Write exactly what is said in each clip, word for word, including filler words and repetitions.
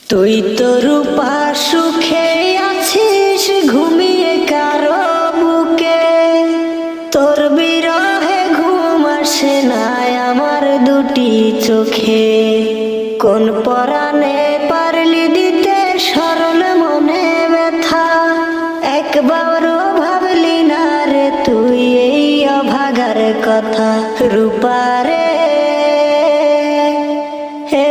তুই তো রূপা সুখে আছিস ঘুমিয়ে কারো বুকে, তোর বিরহে ঘুম আসে না আমার দুটি চোখে। কোন পরাণে পারলি দিতে সরল মনে ব্যথা, একবারও ভাবলি না রে তুই এই অভাগার কথা। রূপারে হে,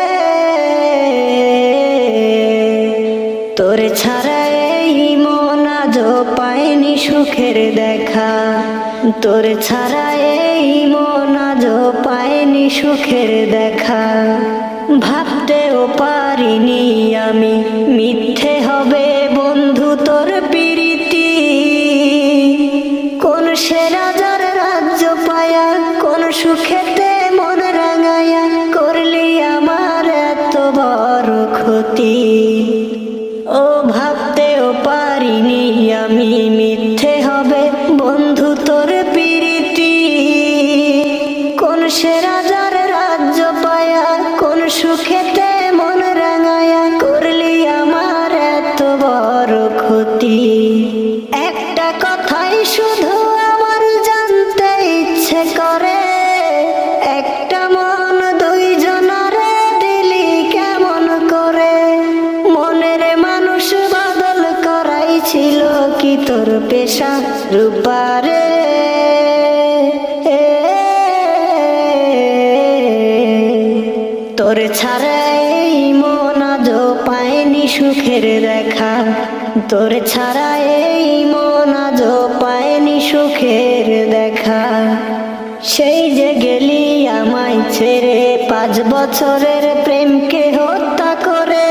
তোর ছাড়া এই মন আজও পায়নি সুখের দেখা, তোর ছাড়া এই মন আজও পায়নি সুখের দেখা। ভাবতেও পারিনি আমি মিথ্যে হবে বন্ধু তোর প্রীতি, কোন সে রাজার রাজ্য পায়া কোন সুখেতে মন রাঙায়া করলি আমার এত বড় ক্ষতি। ও ভাবতেও পারিনি আমি মিথ্যে হবে বন্ধু তোর প্রীতি, কোন সে রাজার রাজ্য পায়া কোন সুখেতে মন রাঙায়া করলি আমার এত বড় ক্ষতি। একটা কথাই শুধু আমার জানতে ইচ্ছে করে, একটা মন দুইজনারে দিলি কেমন করে? মনের মানুষ বদল করাই ছিল কি তোর পেশা? রূপারে তোর ছাড়া এই মন আজও পায়নি সুখের দেখা, তোর ছাড়া এই মন আজও পায়নি সুখের দেখা। সেই যে গেলি আমায় ছেড়ে পাঁচ বছরের প্রেমকে হত্যা করে,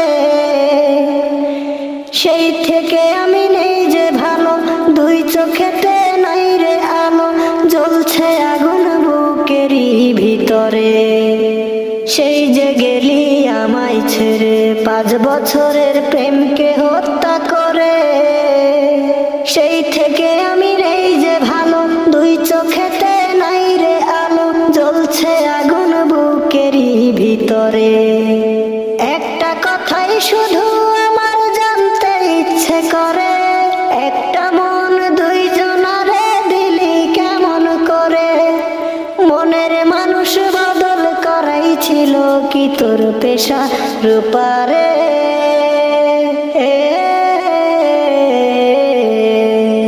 সেই থেকে আমি নেই যে ভালো, দুই চোখেতে নাই রে আলো, জ্বলছে আগুন বুকেরই ভিতরে। সেই যে গেলি আমায় ছেড়ে পাঁচ বছরের প্রেমকে হত্যা করে, সেই থেকে আমি নেই যে ভালো, দুই চোখেতে নাই রে আলো, জ্বলছে আগুন বুকেরই ভিতরে। একটা কথাই শুধু আমার জানতে ইচ্ছে করে, একটা মন দুইজনারে দিলি কেমন করে? মনের মানুষ বদল করাই ছিল কি তোর পেশা? রূপারে